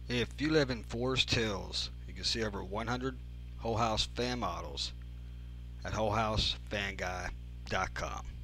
If you live in Forest Hills, you can see over 100 Whole House fan models at WholeHouseFanGuy.com.